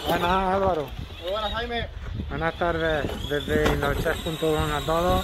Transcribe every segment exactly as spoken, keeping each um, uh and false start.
Buenas, Álvaro. Muy buenas, Jaime. Buenas tardes desde indochef punto com a todos.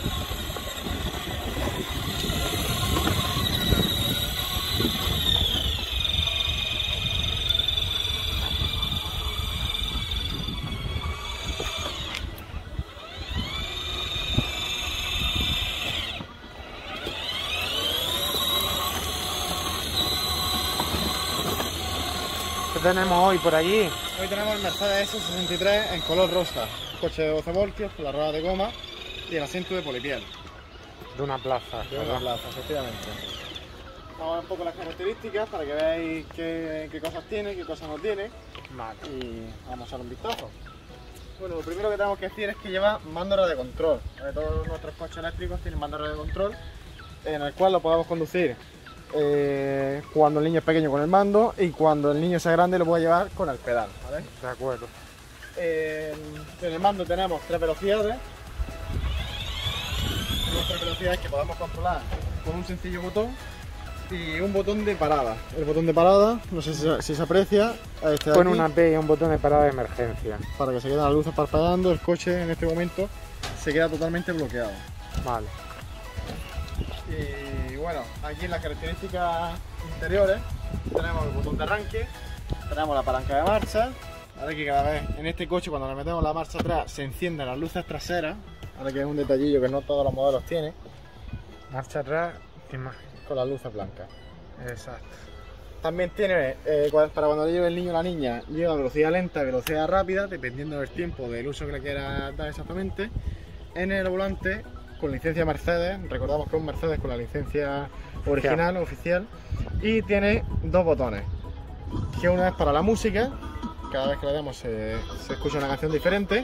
¿Qué tenemos hoy por allí? Hoy tenemos el Mercedes ese sesenta y tres en color rosa. Coche de doce voltios con la rueda de goma y el asiento de polipiel. De una plaza. De una plaza, efectivamente. Vamos a ver un poco las características para que veáis qué, qué cosas tiene, qué cosas no tiene. Vale. Y vamos a echar un vistazo. Bueno, lo primero que tenemos que decir es que lleva mando de control. Todos nuestros coches eléctricos tienen mando de control en el cual lo podemos conducir eh, cuando el niño es pequeño con el mando y cuando el niño sea grande lo puede llevar con el pedal, ¿vale? De acuerdo. Eh, en el mando tenemos tres velocidades. Tenemos tres velocidades que podemos controlar con un sencillo botón y un botón de parada. El botón de parada, no sé si, si se aprecia, este de Pone aquí, una P y un botón de parada de emergencia. para que se queden las luces parpadeando. El coche en este momento se queda totalmente bloqueado. Vale. Y bueno, aquí en las características interiores tenemos el botón de arranque, tenemos la palanca de marcha. Ahora que cada vez en este coche cuando le metemos la marcha atrás se encienden las luces traseras, ahora que es un detallillo que no todos los modelos tienen, Marcha atrás y más. con las luces blancas. Exacto. También tiene, eh, para cuando le lleve el niño o la niña, lleva velocidad lenta y velocidad rápida, dependiendo del tiempo, del uso que le quiera dar exactamente. En el volante, con licencia Mercedes, recordamos que es un Mercedes con la licencia original, oficial, y tiene dos botones, que uno es para la música, cada vez que le demos se, se escucha una canción diferente,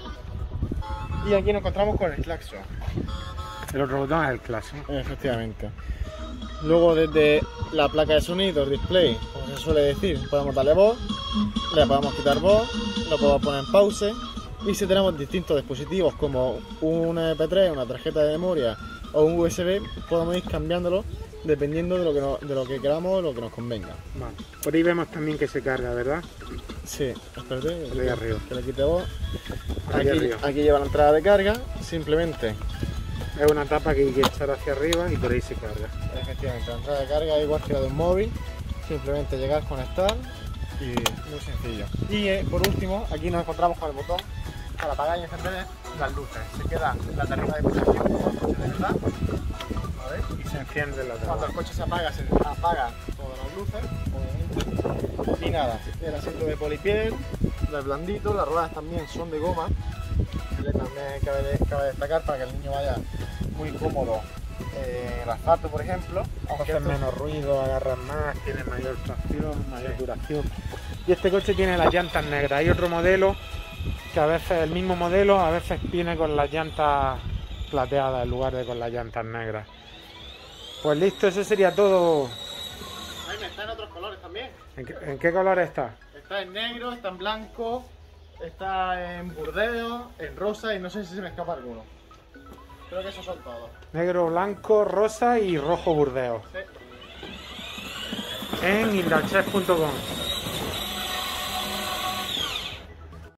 y aquí nos encontramos con el claxon. El otro botón es el clásico. Efectivamente. Luego desde la placa de sonido, el display, como se suele decir, podemos darle voz, le podemos quitar voz, lo podemos poner en pause, y si tenemos distintos dispositivos como un M P tres, una tarjeta de memoria o un U S B, podemos ir cambiándolo dependiendo de lo que, nos, de lo que queramos o lo que nos convenga. Vale. Por ahí vemos también que se carga, ¿verdad? Sí, espérate, Por ahí arriba. que le quite voz. Aquí Aquí, arriba. aquí lleva la entrada de carga, simplemente, Es una tapa que hay que echar hacia arriba y por ahí se carga. efectivamente, la entrada de carga es igual que la de un móvil, simplemente llegar, conectar y muy sencillo. Y eh, por último, aquí nos encontramos con el botón para apagar y encender las luces. Se queda la tarjeta de protección como el coche de verdad, ¿vale? Y se enciende la Cuando tapa. el coche se apaga, se apagan todas las luces, obviamente. Y nada, el asiento de polipiel, es blandito, las ruedas también son de goma. También cabe, cabe destacar para que el niño vaya muy cómodo eh, en el asfalto, por ejemplo. Aunque Hace esto- menos ruido, agarras más, tiene mayor tracción, mayor duración. Y este coche tiene las llantas negras. Hay otro modelo que a veces el mismo modelo a veces viene con las llantas plateadas en lugar de con las llantas negras. Pues listo, eso sería todo. Jaime, está en otros colores también. ¿En qué, en qué color está? Está en negro, está en blanco, está en burdeo, en rosa y no sé si se me escapa alguno. Creo que esos son todos. Negro, blanco, rosa y rojo burdeo. Sí. En indochef punto com.